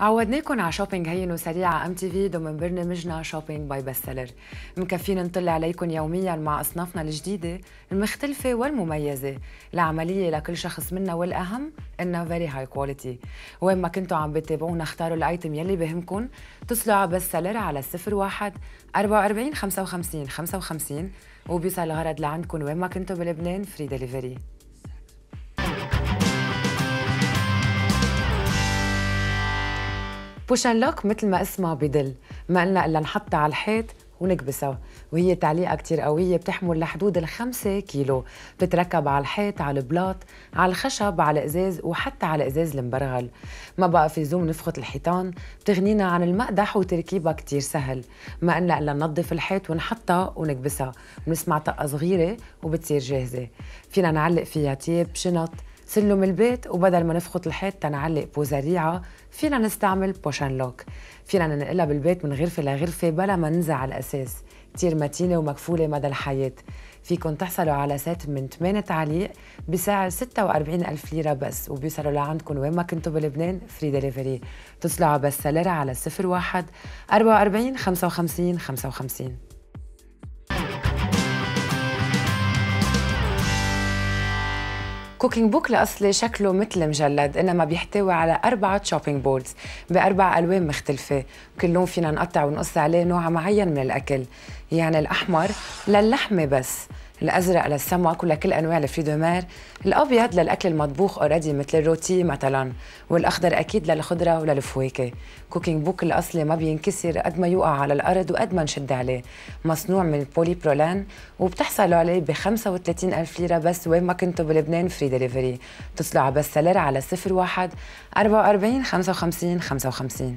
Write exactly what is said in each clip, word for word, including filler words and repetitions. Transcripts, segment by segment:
عودناكم على شوبينج هين وسريع على ام تي في ضمن برنامجنا شوبينج باي بست سيلر. مكفين نطلع عليكم يوميا مع اصنافنا الجديده المختلفه والمميزه، العمليه لكل شخص منا والاهم انها فيري هاي كواليتي. وين ما كنتوا عم بتابعونا اختاروا الايتم يلي بهمكم، اتصلوا على بست سيلر على صفر واحد أربعة وأربعين خمسة وخمسين خمسة وخمسين وبيوصل الغرض لعندكم وين ما كنتوا بلبنان فري ديليفري. بوشن لوك مثل ما اسمها بدل، ما قلنا الا نحطها على الحيط ونكبسها، وهي تعليقه كتير قويه بتحمل لحدود الخمسة كيلو، بتتركب على الحيط، على البلاط، على الخشب، على الازاز، وحتى على ازاز المبرغل. ما بقى في زوم نفخت الحيطان، بتغنينا عن المقدح وتركيبها كتير سهل، ما قلنا الا ننظف الحيط ونحطها ونكبسها، ونسمع طقه صغيره وبتصير جاهزه. فينا نعلق فيها تياب، شنط، سلم البيت، وبدل ما نفخت الحيط تنعلق بوزريعه فينا نستعمل بوشن لوك. فينا ننقلها بالبيت من غرفة لغرفة بلا ما ننزع الأساس، كتير متينة ومكفولة مدى الحياة. فيكن تحصلوا على سات من ثمانية تعليق بسعر ستة وأربعين ألف ليرة بس، وبيوصلوا لعندكم وين ما كنتوا بلبنان فري ديليفري. اتصلوا على بست سيلر على صفر واحد أربعة وأربعين خمسة وخمسين خمسة وخمسين. كوكينج بوك الأصلي شكله مثل مجلد، إنما بيحتوي على أربعة شوبينج بوردز بأربع ألوان مختلفة، وكل لون فينا نقطع ونقص عليه نوع معين من الأكل. يعني الأحمر للحمة بس، الأزرق للسمك ولكل أنواع الفريدومير، الأبيض للأكل المطبوخ أوريدي مثل الروتي مثلا، والأخضر أكيد للخضرة وللفواكه. كوكينج بوك الأصلي ما بينكسر قد ما يوقع على الأرض وقد ما نشد عليه، مصنوع من البولي برولان، وبتحصلوا عليه ب خمسة وثلاثين ألف ليرة بس وين ما كنتوا بلبنان فري ديليفري. اتصلوا على بست سيلر على صفر واحد أربعة وأربعين خمسة وخمسين خمسة وخمسين.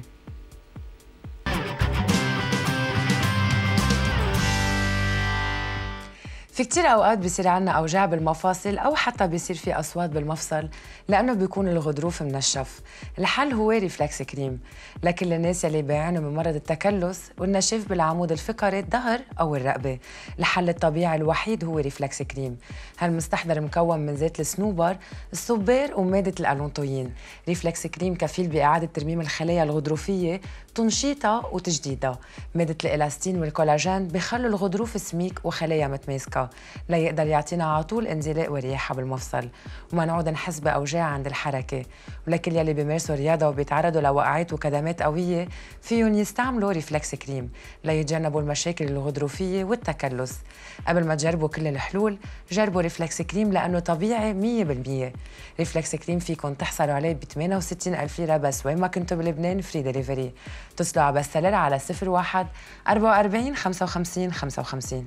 في كتير أوقات بيصير عنا أوجاع بالمفاصل أو حتى بيصير في أصوات بالمفصل لأنه بيكون الغضروف منشف. الحل هو ريفلكس كريم لكل الناس يلي بيعانوا من مرض التكلس والنشاف بالعمود الفقري، الظهر أو الرقبة. الحل الطبيعي الوحيد هو ريفلكس كريم. هالمستحضر مكون من زيت الصنوبر، الصبار، ومادة الألونتوين. ريفلكس كريم كفيل بإعادة ترميم الخلايا الغضروفية، تنشيطها وتجديدها. مادة الإلاستين والكولاجين بخلوا الغضروف سميك وخلايا متماسكة ليقدر يعطينا على طول انزلاق ورياحة بالمفصل، وما نعود نحس بأوجاع عند الحركة. ولكل يلي بيمارسوا رياضة وبيتعرضوا لوقعات وكدمات قوية فيهم يستعملوا ريفلكس كريم ليتجنبوا المشاكل الغضروفية والتكلس. قبل ما تجربوا كل الحلول جربوا ريفلكس كريم لأنه طبيعي مية بالمية. ريفلكس كريم فيكم تحصلوا عليه ب ثمانية وستين ألف ليرة بس وين ما كنتوا بلبنان فري ديليفري. اتصلوا على بست سيلر على صفر واحد أربعة وأربعين خمسة وخمسين خمسة وخمسين.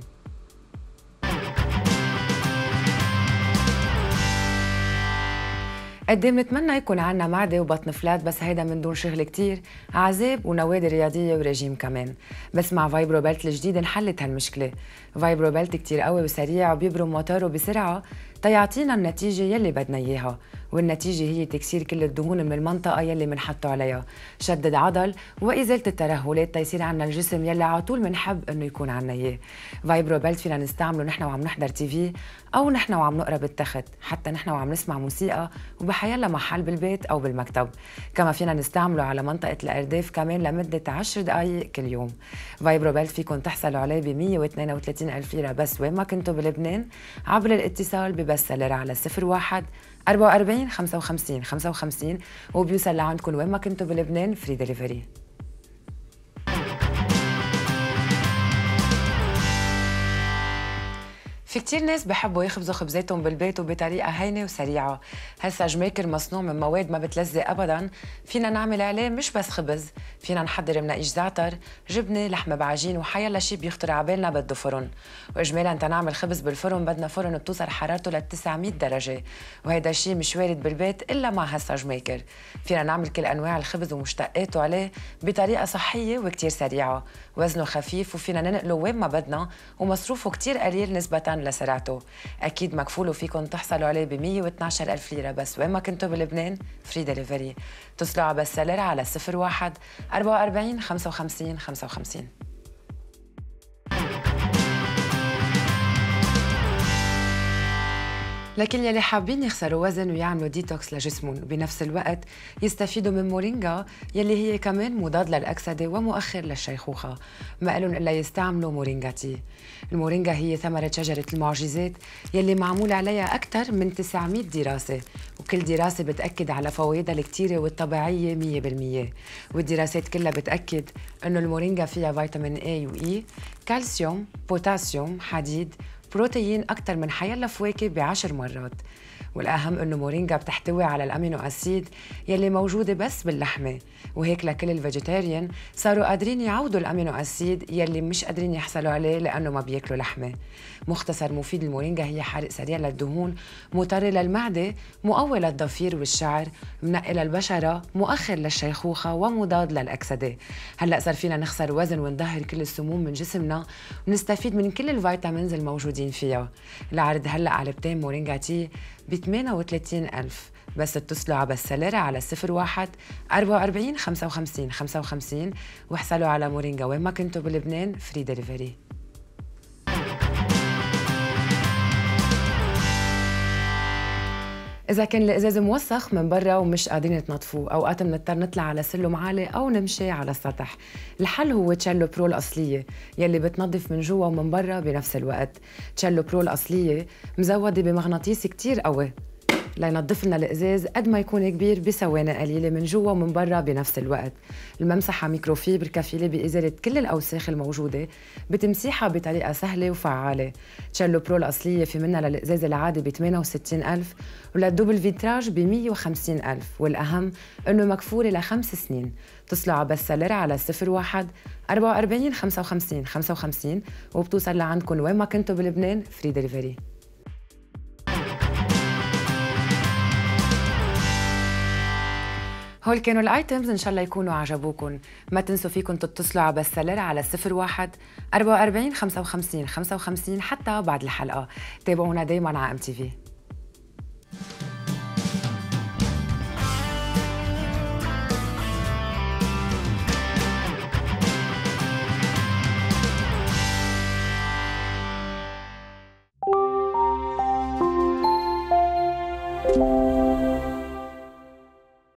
قد ايه بنتمنى يكون عنا معدة وبطن فلات، بس هيدا من دون شغل كتير، عذاب ونوادي رياضية ورجيم كمان. بس مع فايبرو بيلت الجديد انحلت هالمشكلة. فايبرو بيلت كتير قوي وسريع وبيبرم موتوره بسرعة تيعطينا النتيجة يلي بدنا إياها، والنتيجة هي تكسير كل الدهون من المنطقة يلي منحطه عليها، شدد عضل وإزالة الترهلات تيصير عنا الجسم يلي على طول منحب إنه يكون عنا إياه. فايبرو بيلت فينا نستعمله نحن وعم نحضر تي في أو نحن وعم نقرا بالتخت، حتى نحن وعم نسمع موسيقى وبحيلا محل بالبيت أو بالمكتب. كما فينا نستعمله على منطقة الأرداف كمان لمدة عشر دقايق كل يوم. فايبرو بيلت فيكم تحصلوا عليه ب مية واثنين وثلاثين ألف ليرة بس وين ما كنتوا بلبنان عبر الاتصال ببست سيلر على صفر واحد أربعة وأربعين خمسة وخمسين خمسة وخمسين وبيوصل لعندكم وين ما كنتوا بلبنان فري ديليفري. في كتير ناس بحبوا يخبزوا خبزاتهم بالبيت وبطريقة هينة وسريعة. هالساج ميكر مصنوع من مواد ما بتلزق أبداً، فينا نعمل عليه مش بس خبز، فينا نحضر مناقيش زعتر، جبنة، لحمة بعجين، وحيلا شي بيخطر عبالنا بده فرن. وإجمالاً تنعمل خبز بالفرن بدنا فرن بتوصل حرارته ل تسعمية درجة، وهيدا الشي مش وارد بالبيت إلا مع هالساج ميكر. فينا نعمل كل أنواع الخبز ومشتقاته عليه بطريقة صحية وكتير سريعة، وزنه خفيف وفينا ننقله وين ما بدنا، ومصروفه كتير قليل نسبة لسرعته. أكيد مكفول فيكم تحصلوا عليه ب مية واثناشر ألف ليرة بس وين ما كنتوا بلبنان فري ديليفري. اتصلوا على بست سيلر على صفر واحد أربعة وأربعين خمسة وخمسين خمسة وخمسين. لكن يلي حابين يخسروا وزن ويعملوا ديتوكس لجسمهم وبنفس الوقت يستفيدوا من مورينجا يلي هي كمان مضاد للأكسدة ومؤخر للشيخوخة، ما لهم إلا يستعملوا مورينجا تي. المورينجا هي ثمرة شجرة المعجزات يلي معمول عليها أكثر من تسعمية دراسة، وكل دراسة بتأكد على فوائدها الكتيرة والطبيعية مية بالمية، والدراسات كلها بتأكد إنه المورينجا فيها فيتامين A و E، كالسيوم، بوتاسيوم، حديد، بروتين أكثر من حيلا فواكه بعشر مرات. والأهم إنه مورينجا بتحتوي على الأمينو أسيد يلي موجودة بس باللحمة، وهيك لكل الفيجيتيريان صاروا قادرين يعوضوا الأمينو أسيد يلي مش قادرين يحصلوا عليه لأنه ما بياكلوا لحمة. مختصر مفيد المورينجا هي حرق سريع للدهون، مطري للمعدة، مقوي للضفير والشعر، منقي للبشرة، مؤخر للشيخوخة، ومضاد للأكسدة. هلأ صار فينا نخسر وزن ونظهر كل السموم من جسمنا ونستفيد من كل الفيتامينز الموجودين فيها. العرض هلأ علبتين مورينجا تي ب ثمانية وثلاثين ألف، بس اتصلوا على بسلرة على صفر واحد أربعة وأربعين خمسة وخمسين خمسة وخمسين واحصلوا على مورينجا وين ما كنتوا بلبنان فري ديليفري. إذا كان الإزاز موسخ من برا ومش قادرين تنظفوه، أوقات بنضطر نطلع على سلم عالي أو نمشي على السطح. الحل هو تشيلو برو الأصلية يلي بتنظف من جوا ومن برا بنفس الوقت. تشيلو برو الأصلية مزودة بمغناطيس كتير قوي لينظف لنا الإزاز قد ما يكون كبير بثواني قليلة من جوا ومن برا بنفس الوقت. الممسحة ميكروفيبر كفيلة بإزالة كل الأوساخ الموجودة، بتمسيحها بطريقة سهلة وفعالة. تشيلو برو الأصلية في منها للإزاز العادي ب ثمانية وستين ألف وللدوبل فيتراج ب مية وخمسين ألف، والأهم إنه مكفورة لخمس سنين. اتصلوا على بسلرة على صفر واحد أربعة وأربعين خمسة وخمسين خمسة وخمسين وبتوصل لعندكم وين ما كنتوا بلبنان فري ديليفري. هول كانوا الايتمز، ان شاء الله يكونوا عجبوكم. ما تنسوا فيكم تتصلوا على بسلرة على صفر واحد أربعة وأربعين خمسة وخمسين خمسة وخمسين حتى بعد الحلقة. تابعونا دايما على ام تي في.